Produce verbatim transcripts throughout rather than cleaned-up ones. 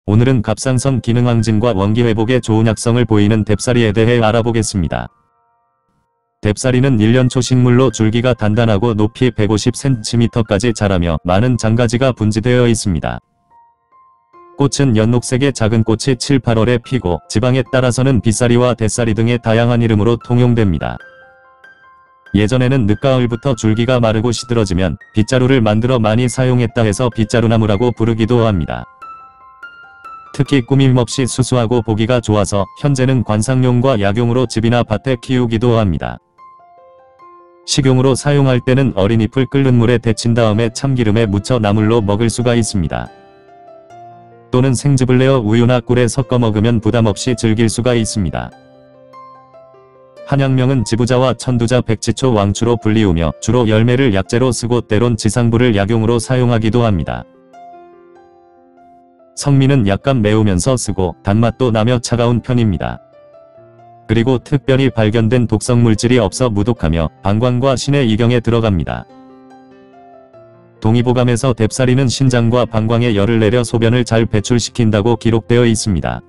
오늘은 갑상선 기능 항진과 원기 회복에 좋은 약성을 보이는 뎁사리에 대해 알아보겠습니다. 뎁사리는 일년초 식물로 줄기가 단단하고 높이 백오십 센티미터까지 자라며 많은 장가지가 분지되어 있습니다. 꽃은 연녹색의 작은 꽃이 칠, 팔월에 피고 지방에 따라서는 빗사리와 대사리 등의 다양한 이름으로 통용됩니다. 예전에는 늦가을부터 줄기가 마르고 시들어지면 빗자루를 만들어 많이 사용했다 해서 빗자루나무라고 부르기도 합니다. 특히 꾸밈없이 수수하고 보기가 좋아서 현재는 관상용과 약용으로 집이나 밭에 키우기도 합니다. 식용으로 사용할 때는 어린 잎을 끓는 물에 데친 다음에 참기름에 묻혀 나물로 먹을 수가 있습니다. 또는 생즙을 내어 우유나 꿀에 섞어 먹으면 부담없이 즐길 수가 있습니다. 한약명은 지부자와 천두자, 백지초, 왕추로 불리우며 주로 열매를 약재로 쓰고 때론 지상부를 약용으로 사용하기도 합니다. 성미는 약간 매우면서 쓰고 단맛도 나며 차가운 편입니다. 그리고 특별히 발견된 독성 물질이 없어 무독하며 방광과 신의 이경에 들어갑니다. 동의보감에서 뎁사리는 신장과 방광에 열을 내려 소변을 잘 배출시킨다고 기록되어 있습니다.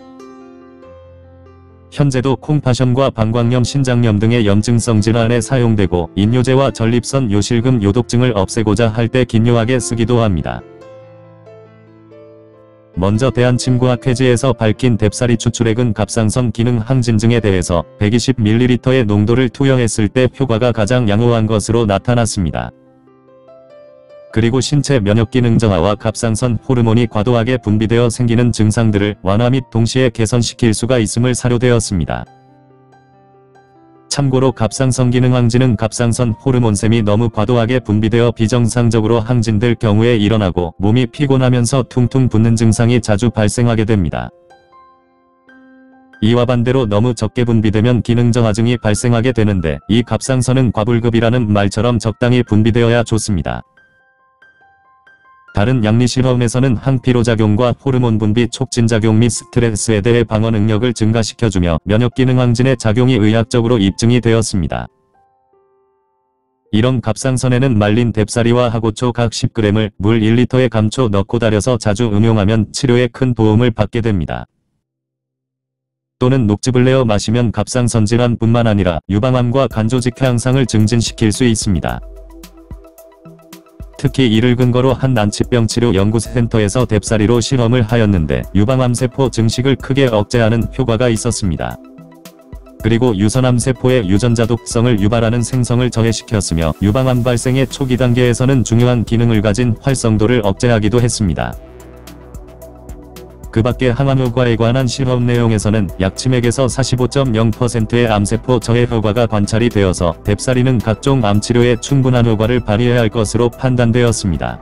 현재도 콩파션과 방광염, 신장염 등의 염증성 질환에 사용되고 인뇨제와 전립선 요실금 요독증을 없애고자 할 때 긴요하게 쓰기도 합니다. 먼저 대한침구학회지에서 밝힌 뎁사리 추출액은 갑상선 기능 항진증에 대해서 백이십 밀리리터의 농도를 투여했을 때 효과가 가장 양호한 것으로 나타났습니다. 그리고 신체 면역기능 저하와 갑상선 호르몬이 과도하게 분비되어 생기는 증상들을 완화 및 동시에 개선시킬 수가 있음을 사료되었습니다. 참고로 갑상선 기능 항진은 갑상선 호르몬샘이 너무 과도하게 분비되어 비정상적으로 항진될 경우에 일어나고 몸이 피곤하면서 퉁퉁 붓는 증상이 자주 발생하게 됩니다. 이와 반대로 너무 적게 분비되면 기능 저하증이 발생하게 되는데 이 갑상선은 과불급이라는 말처럼 적당히 분비되어야 좋습니다. 다른 약리실험에서는 항피로작용과 호르몬 분비 촉진작용 및 스트레스에 대해 방어 능력을 증가시켜주며 면역기능 항진의 작용이 의학적으로 입증이 되었습니다. 이런 갑상선에는 말린 뎁사리와 하고초 각 십 그램을 물 일 리터에 감초 넣고 달여서 자주 응용하면 치료에 큰 도움을 받게 됩니다. 또는 녹즙을 내어 마시면 갑상선 질환뿐만 아니라 유방암과 간조직 향상을 증진시킬 수 있습니다. 특히 이를 근거로 한 난치병치료 연구센터에서 뎁사리로 실험을 하였는데 유방암세포 증식을 크게 억제하는 효과가 있었습니다. 그리고 유선암세포의 유전자 독성을 유발하는 생성을 저해시켰으며 유방암 발생의 초기 단계에서는 중요한 기능을 가진 활성도를 억제하기도 했습니다. 그 밖에 항암 효과에 관한 실험 내용에서는 약침액에서 사십오 점 영 퍼센트의 암세포 저해 효과가 관찰이 되어서 뎁사리는 각종 암치료에 충분한 효과를 발휘해야 할 것으로 판단되었습니다.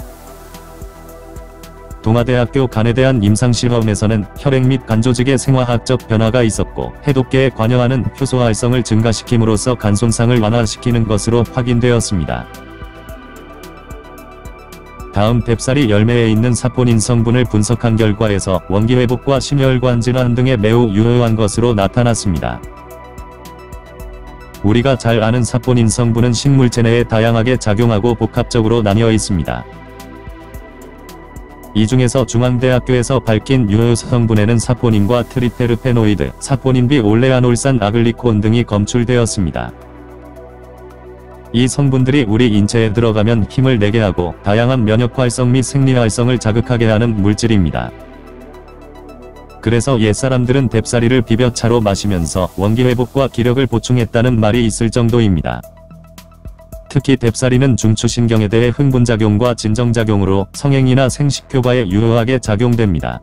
동아대학교 간에 대한 임상실험에서는 혈액 및 간조직의 생화학적 변화가 있었고 해독계에 관여하는 효소 활성을 증가시킴으로써 간 손상을 완화시키는 것으로 확인되었습니다. 다음 뎁사리 열매에 있는 사포닌 성분을 분석한 결과에서 원기회복과 심혈관 질환 등에 매우 유효한 것으로 나타났습니다. 우리가 잘 아는 사포닌 성분은 식물체 내에 다양하게 작용하고 복합적으로 나뉘어 있습니다. 이 중에서 중앙대학교에서 밝힌 유효효소 성분에는 사포닌과 트리테르페노이드, 사포닌비 올레아놀산 아글리콘 등이 검출되었습니다. 이 성분들이 우리 인체에 들어가면 힘을 내게 하고 다양한 면역 활성 및 생리 활성을 자극하게 하는 물질입니다. 그래서 옛사람들은 뎁사리를 비벼 차로 마시면서 원기 회복과 기력을 보충했다는 말이 있을 정도입니다. 특히 뎁사리는 중추신경에 대해 흥분작용과 진정작용으로 성행위나 생식효과에 유효하게 작용됩니다.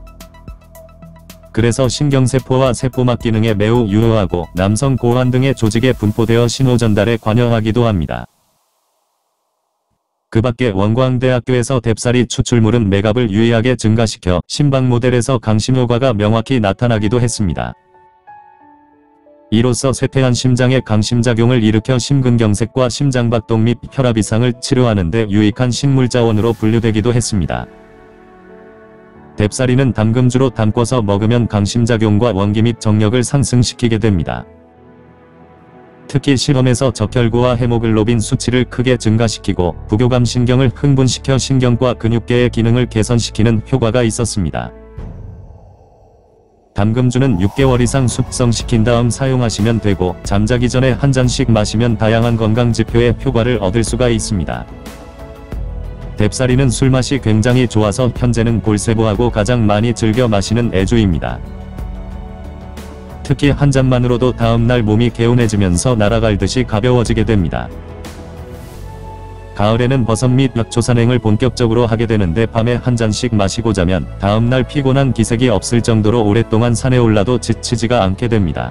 그래서 신경세포와 세포막 기능에 매우 유효하고 남성 고환 등의 조직에 분포되어 신호 전달에 관여하기도 합니다. 그 밖에 원광대학교에서 뎁사리 추출물은 맥압을 유의하게 증가시켜 심박 모델에서 강심 효과가 명확히 나타나기도 했습니다. 이로써 쇠퇴한 심장의 강심작용을 일으켜 심근경색과 심장박동 및 혈압 이상을 치료하는 데 유익한 식물자원으로 분류되기도 했습니다. 뎁사리는 담금주로 담궈서 먹으면 강심작용과 원기 및 정력을 상승시키게 됩니다. 특히 실험에서 적혈구와 헤모글로빈 수치를 크게 증가시키고 부교감 신경을 흥분시켜 신경과 근육계의 기능을 개선시키는 효과가 있었습니다. 담금주는 육 개월 이상 숙성시킨 다음 사용하시면 되고, 잠자기 전에 한 잔씩 마시면 다양한 건강 지표의 효과를 얻을 수가 있습니다. 뎁사리는 술맛이 굉장히 좋아서 현재는 골세보하고 가장 많이 즐겨 마시는 애주입니다. 특히 한 잔만으로도 다음날 몸이 개운해지면서 날아갈 듯이 가벼워지게 됩니다. 가을에는 버섯 및 약초 산행을 본격적으로 하게 되는데 밤에 한 잔씩 마시고 자면 다음날 피곤한 기색이 없을 정도로 오랫동안 산에 올라도 지치지가 않게 됩니다.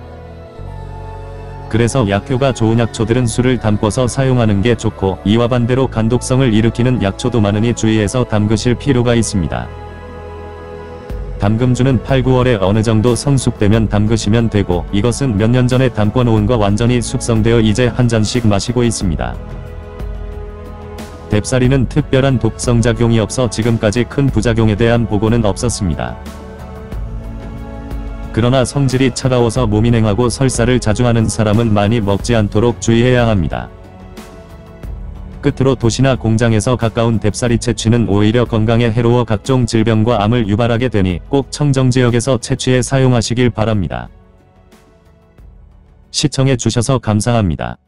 그래서 약효가 좋은 약초들은 술을 담궈서 사용하는 게 좋고, 이와 반대로 간독성을 일으키는 약초도 많으니 주의해서 담그실 필요가 있습니다. 담금주는 팔, 구월에 어느 정도 성숙되면 담그시면 되고, 이것은 몇 년 전에 담궈 놓은 거 완전히 숙성되어 이제 한 잔씩 마시고 있습니다. 뎁사리는 특별한 독성작용이 없어 지금까지 큰 부작용에 대한 보고는 없었습니다. 그러나 성질이 차가워서 몸이 냉하고 설사를 자주 하는 사람은 많이 먹지 않도록 주의해야 합니다. 끝으로 도시나 공장에서 가까운 뎁사리 채취는 오히려 건강에 해로워 각종 질병과 암을 유발하게 되니 꼭 청정지역에서 채취해 사용하시길 바랍니다. 시청해 주셔서 감사합니다.